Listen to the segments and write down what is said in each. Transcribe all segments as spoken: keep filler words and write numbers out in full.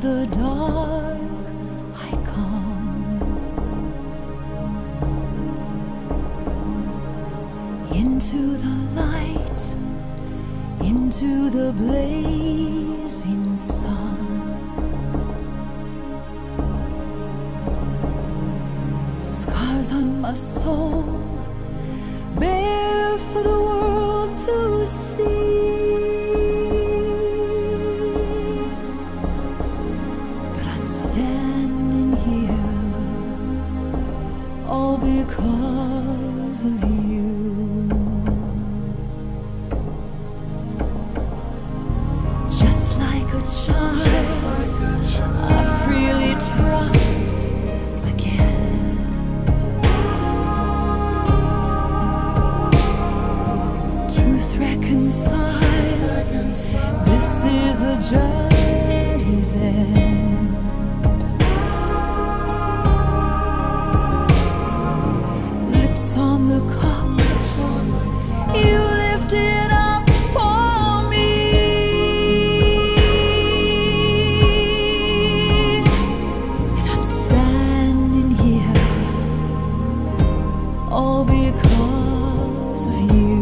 the dark I come, into the light, into the blazing sun. Scars on my soul, bare for the world to see. But I'm standing here, all because of you. Just like a child, Just like a child. I freely trust again. Truth reconciled, this is the journey's end. Lips on the cup, you lift it up for me. And I'm standing here, all because of you.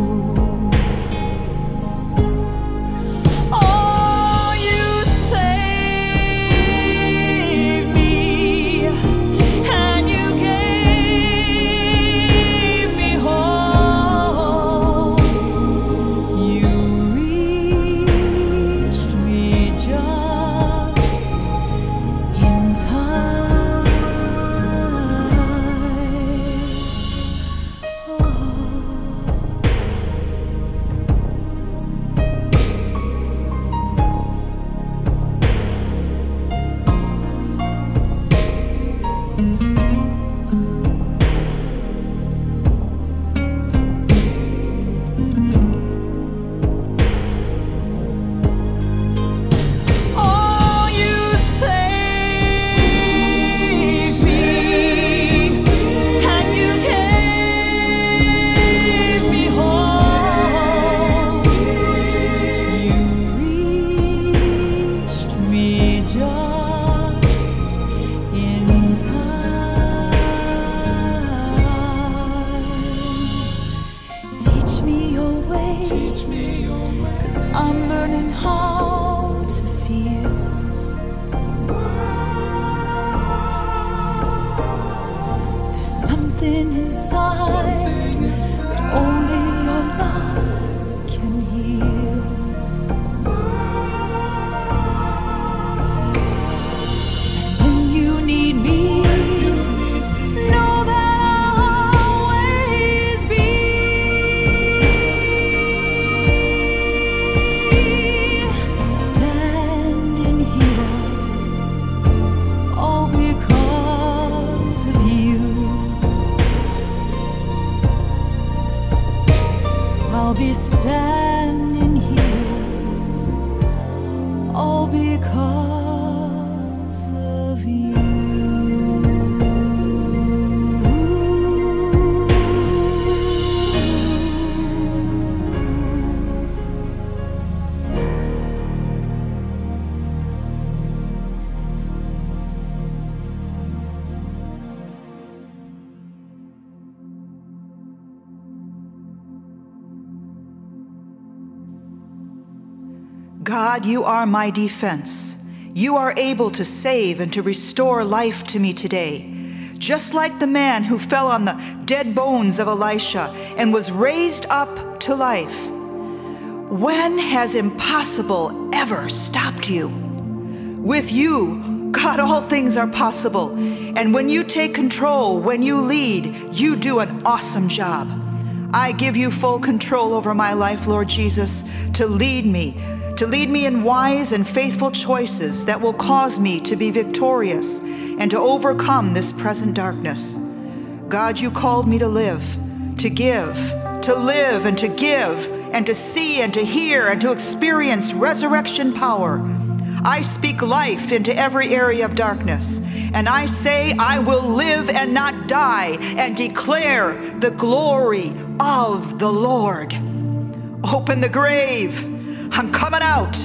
I'm learning how to feel. There's something inside that only your love can heal. And when you need me, know that I'll always be. I'll be standing here, all because of you. God, you are my defense. You are able to save and to restore life to me today. Just like the man who fell on the dead bones of Elisha and was raised up to life. When has impossible ever stopped you? With you, God, all things are possible. And when you take control, when you lead, you do an awesome job. I give you full control over my life, Lord Jesus, to lead me, to lead me in wise and faithful choices that will cause me to be victorious and to overcome this present darkness. God, you called me to live, to give, to live and to give, and to see and to hear and to experience resurrection power. I speak life into every area of darkness, and I say I will live and not die and declare the glory of the Lord. Open the grave. I'm coming out.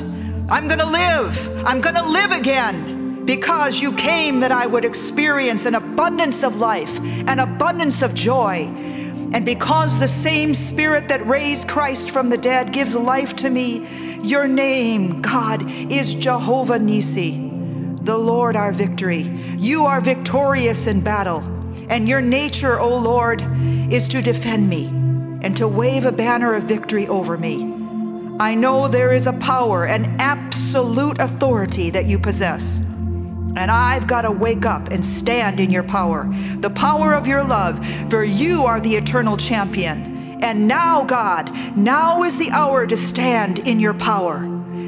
I'm going to live. I'm going to live again because you came that I would experience an abundance of life, an abundance of joy. And because the same Spirit that raised Christ from the dead gives life to me, your name, God, is Jehovah Nissi, the Lord our victory. You are victorious in battle, and your nature, O Lord, is to defend me and to wave a banner of victory over me. I know there is a power, an absolute authority that you possess. And I've got to wake up and stand in your power, the power of your love, for you are the eternal champion. And now, God, now is the hour to stand in your power.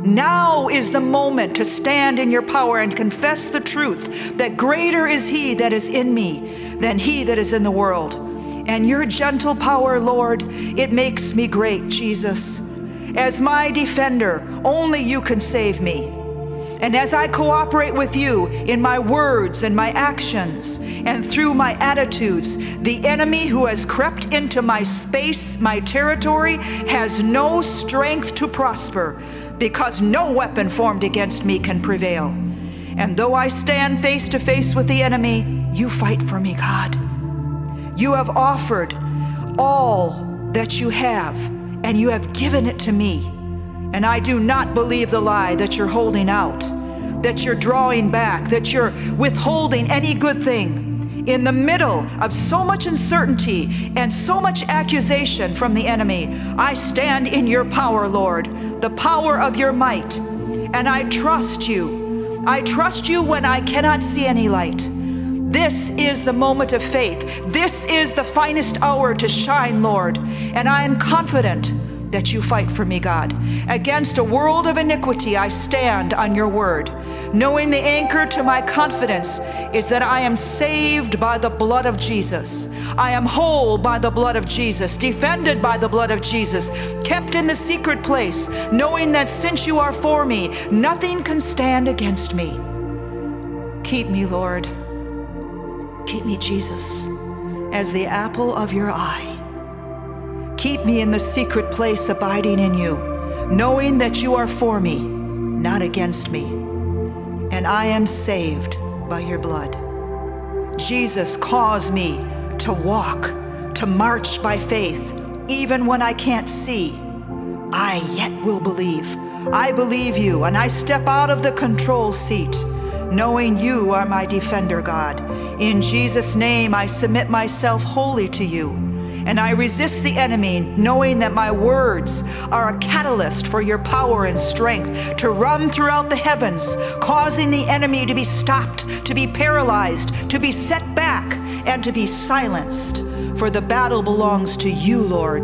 Now is the moment to stand in your power and confess the truth that greater is he that is in me than he that is in the world. And your gentle power, Lord, it makes me great, Jesus. As my defender, only you can save me. And as I cooperate with you in my words and my actions and through my attitudes, the enemy who has crept into my space, my territory, has no strength to prosper, because no weapon formed against me can prevail. And though I stand face to face with the enemy, you fight for me, God. You have offered all that you have, and you have given it to me. And I do not believe the lie that you're holding out, that you're drawing back, that you're withholding any good thing. In the middle of so much uncertainty and so much accusation from the enemy, I stand in your power, Lord, the power of your might. And I trust you. I trust you when I cannot see any light. This is the moment of faith. This is the finest hour to shine, Lord. And I am confident that you fight for me, God. Against a world of iniquity, I stand on your word, knowing the anchor to my confidence is that I am saved by the blood of Jesus. I am whole by the blood of Jesus, defended by the blood of Jesus, kept in the secret place, knowing that since you are for me, nothing can stand against me. Keep me, Lord. Keep me, Jesus, as the apple of your eye. Keep me in the secret place, abiding in you, knowing that you are for me, not against me. And I am saved by your blood. Jesus, cause me to walk, to march by faith, even when I can't see. I yet will believe. I believe you, and I step out of the control seat, knowing you are my defender, God. In Jesus' name, I submit myself wholly to you, and I resist the enemy, knowing that my words are a catalyst for your power and strength to run throughout the heavens, causing the enemy to be stopped, to be paralyzed, to be set back, and to be silenced. For the battle belongs to you, Lord.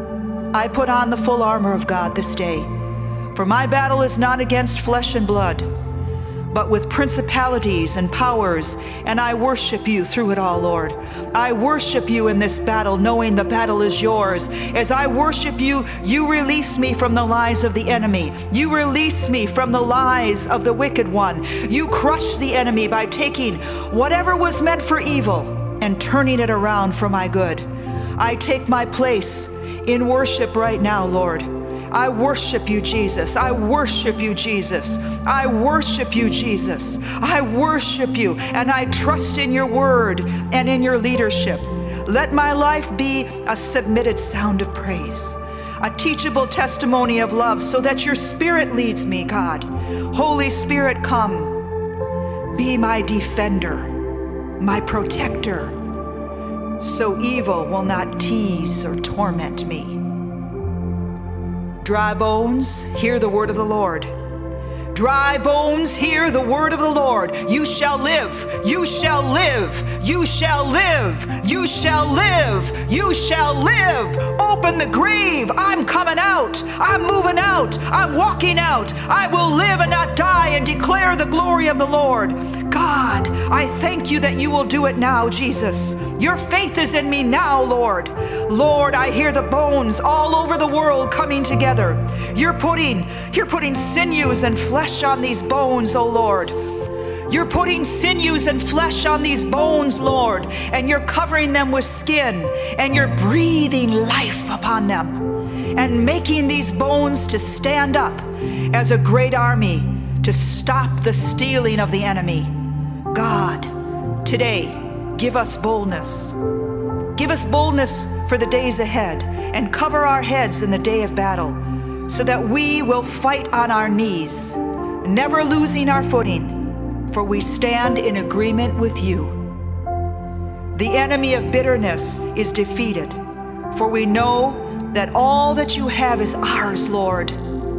I put on the full armor of God this day, for my battle is not against flesh and blood, but with principalities and powers, and I worship you through it all, Lord. I worship you in this battle, knowing the battle is yours. As I worship you, you release me from the lies of the enemy. You release me from the lies of the wicked one. You crush the enemy by taking whatever was meant for evil and turning it around for my good. I take my place in worship right now, Lord. I worship you, Jesus. I worship you, Jesus. I worship you, Jesus. I worship you, and I trust in your word and in your leadership. Let my life be a submitted sound of praise, a teachable testimony of love, so that your Spirit leads me, God. Holy Spirit, come. Be my defender, my protector, so evil will not tease or torment me. Dry bones, hear the word of the Lord. Dry bones, hear the word of the Lord. You shall live, you shall live, you shall live, you shall live, you shall live. Open the grave. I'm coming out. I'm moving out. I'm walking out. I will live and not die and declare the glory of the Lord. God, I thank you that you will do it now, Jesus. Your faith is in me now, Lord. Lord, I hear the bones all over the world coming together. You're putting, you're putting sinews and flesh on these bones, oh Lord. You're putting sinews and flesh on these bones, Lord, and you're covering them with skin, and you're breathing life upon them and making these bones to stand up as a great army to stop the stealing of the enemy. God, today, give us boldness. Give us boldness for the days ahead, and cover our heads in the day of battle, so that we will fight on our knees, never losing our footing, for we stand in agreement with you. The enemy of bitterness is defeated, for we know that all that you have is ours, Lord.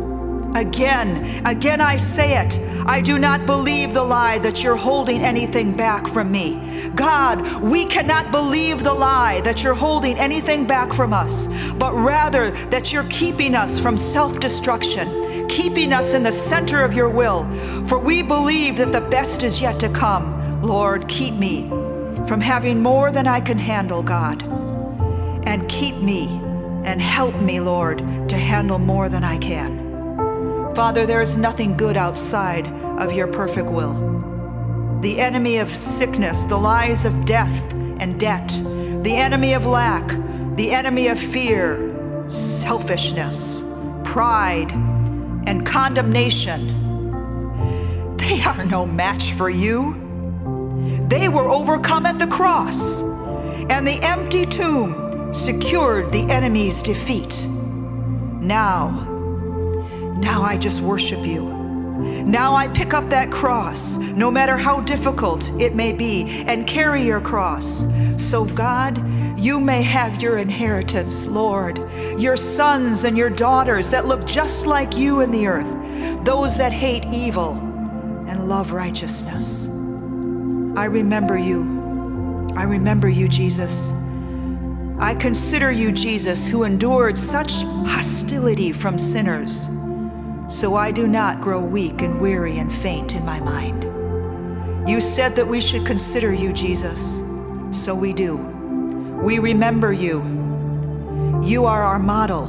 Again, again I say it, I do not believe the lie that you're holding anything back from me. God, we cannot believe the lie that you're holding anything back from us, but rather that you're keeping us from self-destruction, keeping us in the center of your will, for we believe that the best is yet to come. Lord, keep me from having more than I can handle, God, and keep me and help me, Lord, to handle more than I can. Father, there is nothing good outside of your perfect will. The enemy of sickness, the lies of death and debt, the enemy of lack, the enemy of fear, selfishness, pride, and condemnation, they are no match for you. They were overcome at the cross, and the empty tomb secured the enemy's defeat. Now, Now I just worship you. Now I pick up that cross, no matter how difficult it may be, and carry your cross. So God, you may have your inheritance, Lord, your sons and your daughters that look just like you in the earth, those that hate evil and love righteousness. I remember you. I remember you, Jesus. I consider you, Jesus, who endured such hostility from sinners, so I do not grow weak and weary and faint in my mind. You said that we should consider you, Jesus, so we do. We remember you. You are our model.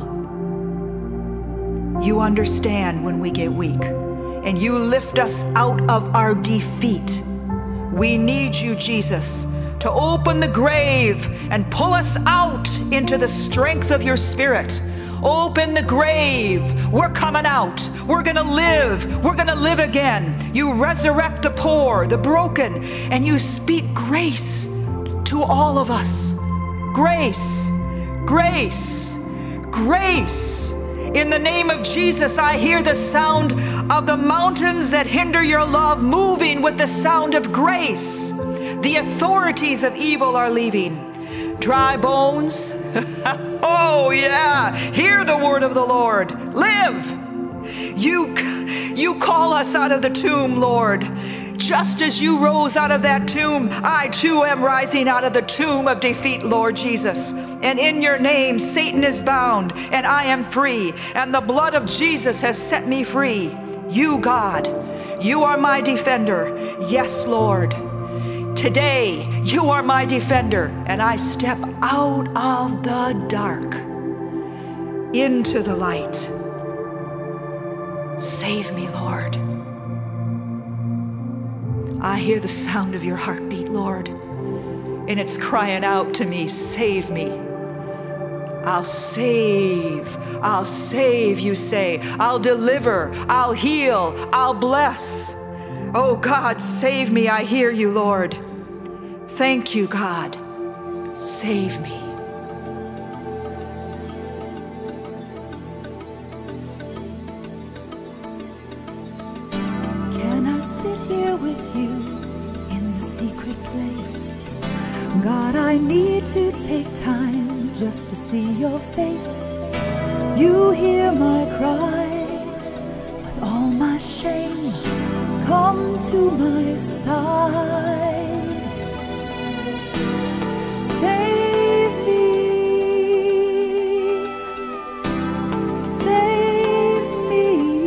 You understand when we get weak, and you lift us out of our defeat. We need you, Jesus, to open the grave and pull us out into the strength of your Spirit. Open the grave. We're coming out. We're gonna live. We're gonna live again. You resurrect the poor, the broken, and you speak grace to all of us. Grace, grace, grace. In the name of Jesus, I hear the sound of the mountains that hinder your love moving with the sound of grace. The authorities of evil are leaving. Dry bones, oh yeah, hear the word of the Lord. Live. You, you call us out of the tomb, Lord. Just as you rose out of that tomb, I too am rising out of the tomb of defeat, Lord Jesus. And in your name, Satan is bound, and I am free, and the blood of Jesus has set me free. You, God, you are my defender. Yes, Lord. Today, you are my defender, and I step out of the dark into the light. Save me, Lord. I hear the sound of your heartbeat, Lord, and it's crying out to me, save me. I'll save, I'll save, you say. I'll deliver, I'll heal, I'll bless. Oh God, save me, I hear you, Lord. Thank you, God. Save me. Can I sit here with you in the secret place? God, I need to take time just to see your face. You hear my cry with all my shame. Come to my side. Save me, save me,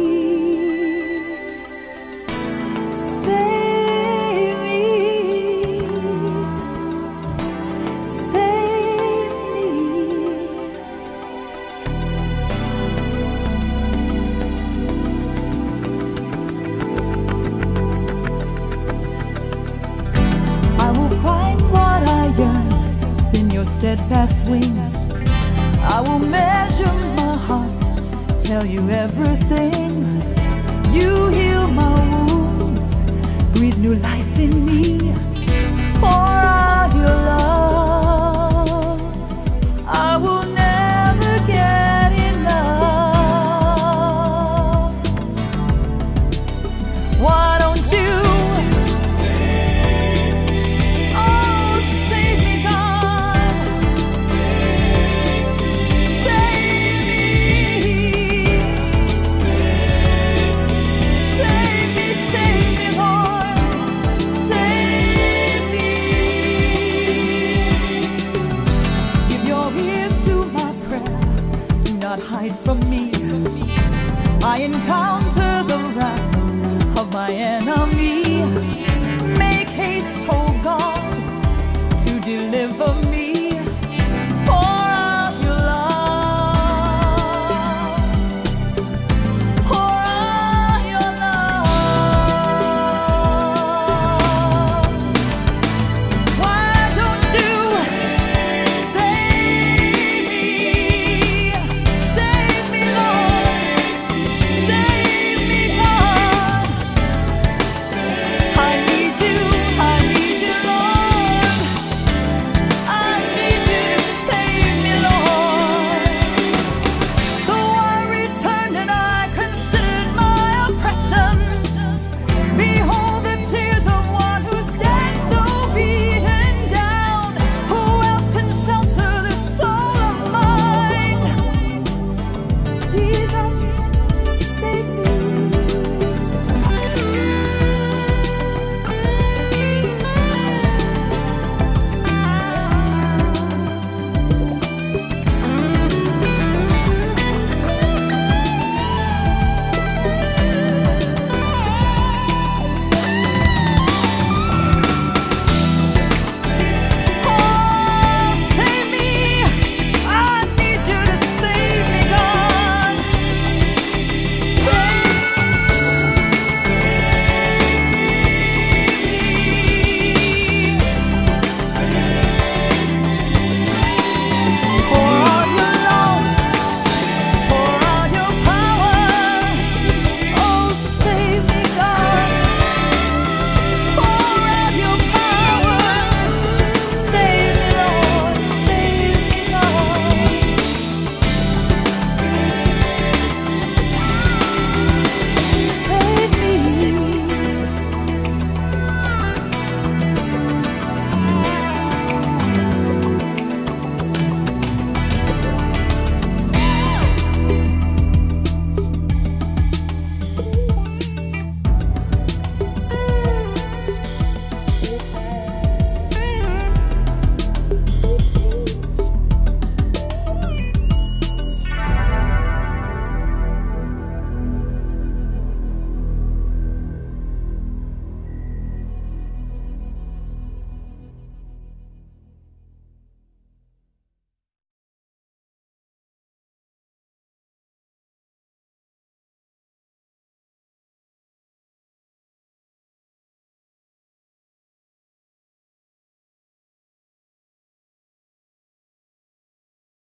save me, save me. I will find what I yearn within your steadfast wings. I will measure my heart tell you everything. You heal my wounds, breathe new life in me. Pour out your